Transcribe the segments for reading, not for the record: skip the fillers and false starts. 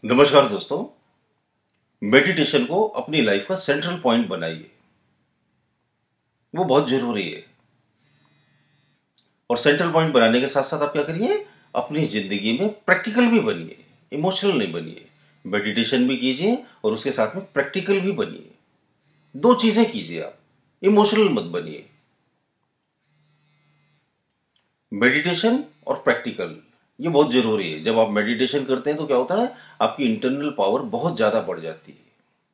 नमस्कार दोस्तों। मेडिटेशन को अपनी लाइफ का सेंट्रल पॉइंट बनाइए, वो बहुत जरूरी है। और सेंट्रल पॉइंट बनाने के साथ साथ आप क्या करिए, अपनी जिंदगी में प्रैक्टिकल भी बनिए, इमोशनल नहीं बनिए। मेडिटेशन भी कीजिए और उसके साथ में प्रैक्टिकल भी बनिए। दो चीजें कीजिए आप, इमोशनल मत बनिए। मेडिटेशन और प्रैक्टिकल ये बहुत जरूरी है। जब आप मेडिटेशन करते हैं तो क्या होता है, आपकी इंटरनल पावर बहुत ज्यादा बढ़ जाती है।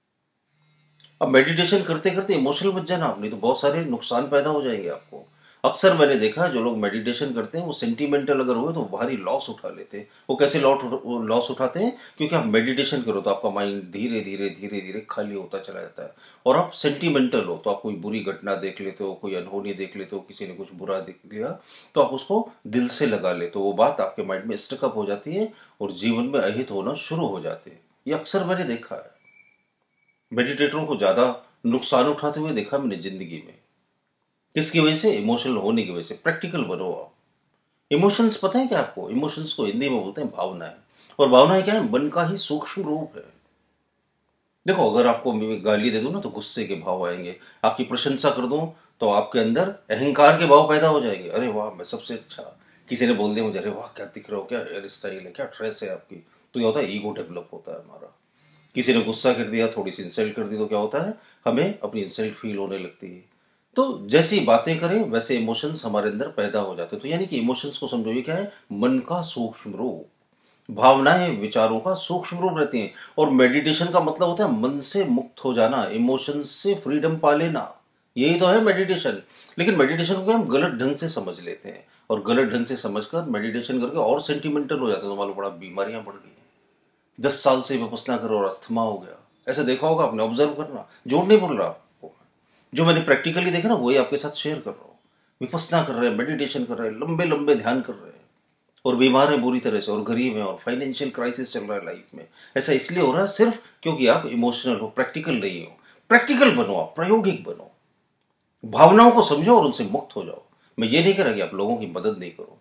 अब मेडिटेशन करते करते इमोशनल मत जाना आप, नहीं तो बहुत सारे नुकसान पैदा हो जाएंगे आपको। अक्सर मैंने देखा है जो लोग मेडिटेशन करते हैं वो सेंटिमेंटल अगर हुए तो भारी लॉस उठा लेते हैं। वो कैसे लॉस उठाते हैं, क्योंकि आप मेडिटेशन करो तो आपका माइंड धीरे धीरे धीरे धीरे खाली होता चला जाता है। और आप सेंटिमेंटल हो तो आप कोई बुरी घटना देख लेते हो, कोई अनहोनी देख लेते हो, किसी ने कुछ बुरा देख लिया तो आप उसको दिल से लगा लेते हो। वो बात आपके माइंड में स्टकअप हो जाती है और जीवन में अहित होना शुरू हो जाते हैं। ये अक्सर मैंने देखा है। मेडिटेटरों को ज्यादा नुकसान उठाते हुए देखा मैंने जिंदगी में। किसकी वजह से? इमोशनल होने की वजह से। प्रैक्टिकल बनो आप। इमोशंस पता है क्या आपको? इमोशंस को हिंदी में बोलते हैं भावनाएं। और भावनाएं क्या है? मन का ही सूक्ष्म रूप है। देखो, अगर आपको मैं गाली दे दूं ना तो गुस्से के भाव आएंगे। आपकी प्रशंसा कर दूं तो आपके अंदर अहंकार के भाव पैदा हो जाएंगे। अरे वाह, मैं सबसे अच्छा। किसी ने बोल दिया मुझे, अरे वाह क्या दिख रहे हो, क्या हेयर स्टाइल है, क्या ड्रेस है आपकी, तो क्या होता है, ईगो डेवलप होता है हमारा। किसी ने गुस्सा कर दिया, थोड़ी सी इंसल्ट कर दी तो क्या होता है, हमें अपनी इंसल्ट फील होने लगती है। तो जैसी बातें करें वैसे इमोशंस हमारे अंदर पैदा हो जाते हैं। तो यानी कि इमोशंस को समझो, ये क्या है, मन का सूक्ष्म रूप। भावनाएं विचारों का सूक्ष्म रूप रहती हैं। और मेडिटेशन का मतलब होता है मन से मुक्त हो जाना, इमोशंस से फ्रीडम पा लेना। यही तो है मेडिटेशन। लेकिन मेडिटेशन को हम गलत ढंग से समझ लेते हैं और गलत ढंग से समझकर मेडिटेशन करके और सेंटिमेंटल हो जाते हैं। तो मालूम पड़ा बीमारियां बढ़ गई। 10 साल से विपස්සना करो और अस्थमा हो गया। ऐसा देखा होगा आपने, ऑब्जर्व करना, झूठ नहीं बोल रहा आपको। जो मैंने प्रैक्टिकली देखा ना वही आपके साथ शेयर कर रहा हूँ। विपස්සना कर रहे हैं, मेडिटेशन कर रहे हैं, लंबे लंबे ध्यान कर रहे हैं और बीमार है बुरी तरह से और गरीब है और फाइनेंशियल क्राइसिस चल रहा है लाइफ में। ऐसा इसलिए हो रहा है सिर्फ क्योंकि आप इमोशनल हो, प्रैक्टिकल नहीं हो। प्रैक्टिकल बनो आप, प्रायोगिक बनो। भावनाओं को समझो और उनसे मुक्त हो जाओ। मैं ये नहीं कह रहा कि आप लोगों की मदद नहीं करो।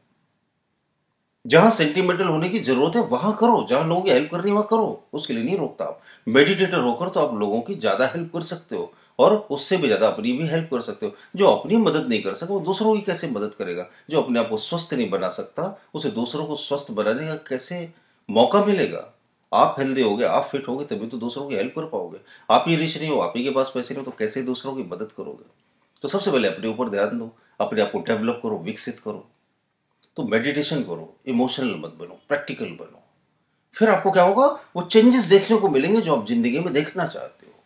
जहां सेंटिमेंटल होने की जरूरत है वहां करो, जहां लोगों की हेल्प करनी है वहां करो, उसके लिए नहीं रोकता। आप मेडिटेटर होकर तो आप लोगों की ज्यादा हेल्प कर सकते हो और उससे भी ज्यादा अपनी भी हेल्प कर सकते हो। जो अपनी मदद नहीं कर सकता वो दूसरों की कैसे मदद करेगा? जो अपने आप को स्वस्थ नहीं बना सकता उसे दूसरों को स्वस्थ बनाने का कैसे मौका मिलेगा? आप हेल्दी होगे, आप फिट होगे तभी तो दूसरों की हेल्प कर पाओगे। आप ही रिच नहीं हो, आप ही के पास पैसे नहीं हो, तो कैसे दूसरों की मदद करोगे? तो सबसे पहले अपने ऊपर ध्यान दो, अपने आप को डेवलप करो, विकसित करो। तो मेडिटेशन करो, इमोशनल मत बनो, प्रैक्टिकल बनो। फिर आपको क्या होगा, वो चेंजेस देखने को मिलेंगे जो आप जिंदगी में देखना चाहते हो।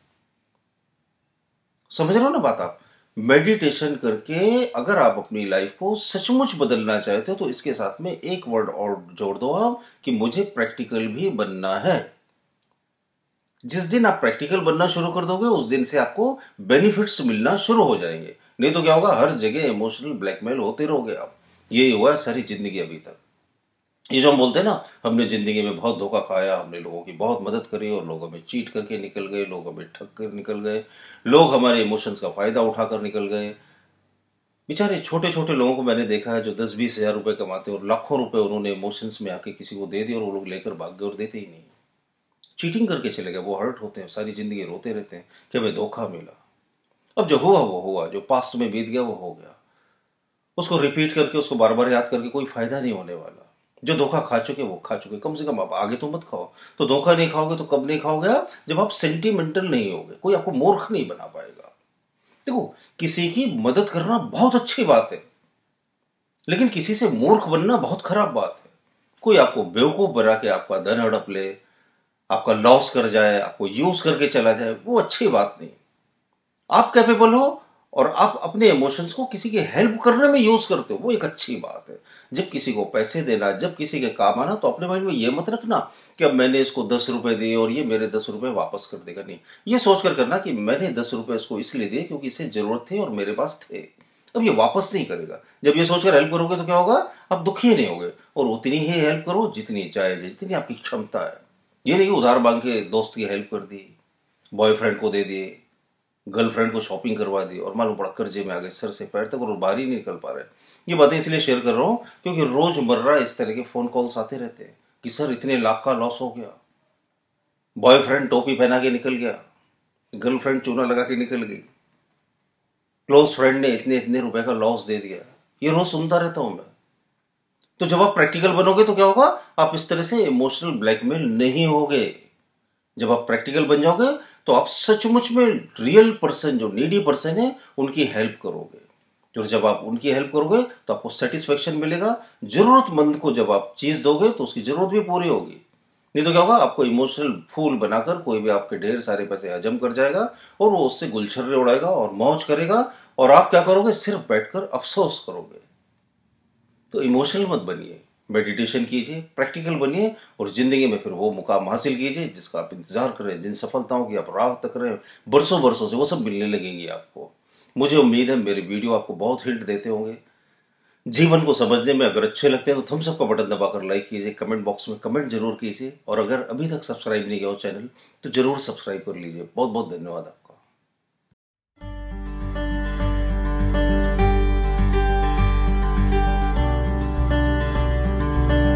समझ रहे हो ना बात आप? मेडिटेशन करके अगर आप अपनी लाइफ को सचमुच बदलना चाहते हो तो इसके साथ में एक वर्ड और जोड़ दो आप, कि मुझे प्रैक्टिकल भी बनना है। जिस दिन आप प्रैक्टिकल बनना शुरू कर दोगे उस दिन से आपको बेनिफिट्स मिलना शुरू हो जाएंगे। नहीं तो क्या होगा, हर जगह इमोशनल ब्लैकमेल होते रहोगे आप। यही हुआ है सारी जिंदगी अभी तक। ये जो हम बोलते हैं ना, हमने जिंदगी में बहुत धोखा खाया, हमने लोगों की बहुत मदद करी और लोग हमें चीट करके निकल गए, लोग हमें ठग कर निकल गए, लोग हमारे इमोशंस का फायदा उठाकर निकल गए। बेचारे छोटे छोटे लोगों को मैंने देखा है जो 10-20 हज़ार रुपए कमाते हैं और लाखों रुपए उन्होंने इमोशंस में आके किसी को दे दिए और वो लोग लेकर भाग गए और देते ही नहीं। चीटिंग करके चले गए, वो हर्ट होते हैं, सारी जिंदगी रोते रहते हैं कि हमें धोखा मिला। अब जो हुआ वो हुआ, जो पास्ट में बीत गया वो हो गया। उसको रिपीट करके, उसको बार बार याद करके कोई फायदा नहीं होने वाला। जो धोखा खा चुके वो खा चुके, कम से कम आप आगे तो मत खाओ। तो धोखा नहीं खाओगे तो कब नहीं खाओगे आप? जब आप सेंटिमेंटल नहीं होगे। कोई आपको मूर्ख नहीं बना पाएगा। देखो, किसी की मदद करना बहुत अच्छी बात है, लेकिन किसी से मूर्ख बनना बहुत खराब बात है। कोई आपको बेवकूफ बना के आपका धन हड़प ले, आपका लॉस कर जाए, आपको यूज करके चला जाए, वो अच्छी बात नहीं। आप कैपेबल हो और आप अपने इमोशंस को किसी की हेल्प करने में यूज करते हो, वो एक अच्छी बात है। जब किसी को पैसे देना, जब किसी के काम आना, तो अपने माइंड में ये मत रखना कि अब मैंने इसको 10 रुपए दिए और ये मेरे 10 रुपए वापस कर देगा। नहीं, ये सोचकर करना कि मैंने 10 रुपए इसको इसलिए दिए क्योंकि इसे जरूरत थी और मेरे पास थे, अब ये वापस नहीं करेगा। जब ये सोचकर हेल्प करोगे तो क्या होगा, आप दुखी नहीं होगे और उतनी ही हेल्प करो जितनी जायज है, जितनी आपकी क्षमता है। ये नहीं उधार मांग के दोस्त की हेल्प कर दी, बॉयफ्रेंड को दे दिए, गर्लफ्रेंड को शॉपिंग करवा दी और मालूम पड़ा कर्जे में आ गए सर से पैर तक और बाहर ही नहीं निकल पा रहे। ये बातें इसलिए शेयर कर रहा हूं क्योंकि रोजमर्रा इस तरह के फोन कॉल्स आते रहते हैं कि सर इतने लाख का लॉस हो गया, बॉयफ्रेंड टोपी पहना के निकल गया, गर्लफ्रेंड चूना लगा के निकल गई, क्लोज फ्रेंड ने इतने इतने रुपए का लॉस दे दिया। ये रोज सुनता रहता हूं मैं। तो जब आप प्रैक्टिकल बनोगे तो क्या होगा, आप इस तरह से इमोशनल ब्लैकमेल नहीं होगे। जब आप प्रैक्टिकल बन जाओगे तो आप सचमुच में रियल पर्सन, जो नीडी पर्सन है, उनकी हेल्प करोगे। तो जब आप उनकी हेल्प करोगे तो आपको सेटिस्फेक्शन मिलेगा। जरूरतमंद को जब आप चीज दोगे तो उसकी जरूरत भी पूरी होगी। नहीं तो क्या होगा, आपको इमोशनल फूल बनाकर कोई भी आपके ढेर सारे पैसे हजम कर जाएगा और वो उससे गुलछर्रे उड़ाएगा और मौज करेगा, और आप क्या करोगे, सिर्फ बैठकर अफसोस करोगे। तो इमोशनल मत बनिए, मेडिटेशन कीजिए, प्रैक्टिकल बनिए, और जिंदगी में फिर वो मुकाम हासिल कीजिए जिसका आप इंतजार कर रहे हैं, जिन सफलताओं की आप राह तक रहे हैं बरसों बरसों से, वो सब मिलने लगेंगी आपको। मुझे उम्मीद है मेरे वीडियो आपको बहुत हिंट देते होंगे। जीवन को समझने में अगर अच्छे लगते हैं तो थम्स अप का बटन दबाकर लाइक कीजिए, कमेंट बॉक्स में कमेंट जरूर कीजिए, और अगर अभी तक सब्सक्राइब नहीं किया हो चैनल तो जरूर सब्सक्राइब कर लीजिए। बहुत बहुत धन्यवाद।